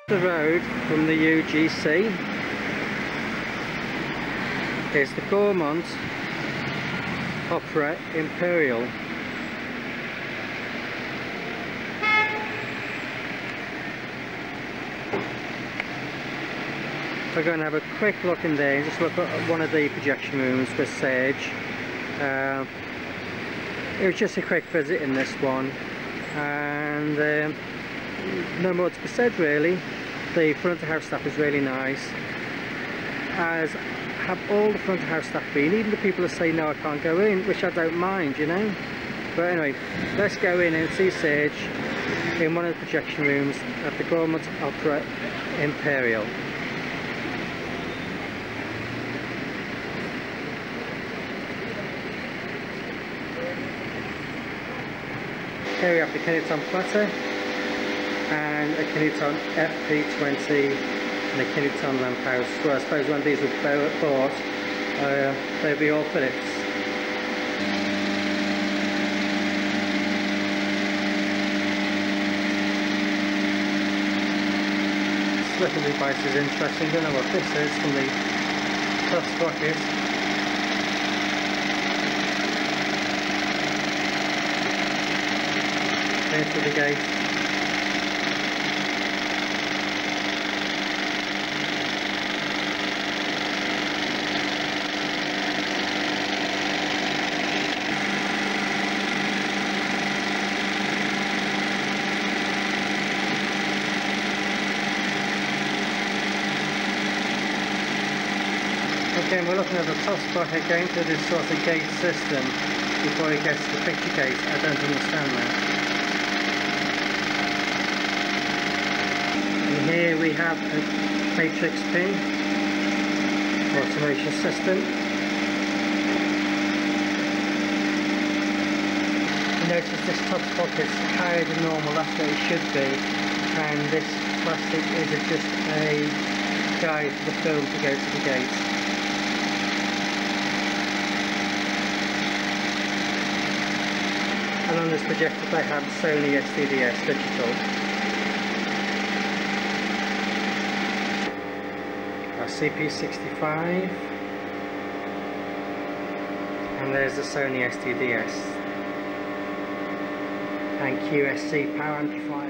The road from the UGC is the Gaumont Opera Imperial. We're going to have a quick look in there and just look at one of the projection rooms with Sage. It was just a quick visit in this one, and no more to be said really. The front of house staff is really nice, as have all the front of house staff been, even the people that say no I can't go in, which I don't mind, you know. But anyway, let's go in and see Sage in one of the projection rooms at the Gaumont Opera Imperial. Here we have the Kineton Platter and a Kineton FP20 and a Kineton lamp house. Well, I suppose when these were bought, they'd be all Philips. Slipper device is interesting. Don't know what this is from the top sprocket. Into the gate. Again, we're looking at the top sprocket going through this sort of gate system before it gets to the picture gate. I don't understand that. Here we have a matrix pin automation system. You notice this top sprocket is higher than normal, that's what it should be, and this plastic is just a guide for the film to go to the gate. And on this projector they have Sony SDDS digital. CP65, and there's the Sony SDDS and QSC power amplifier.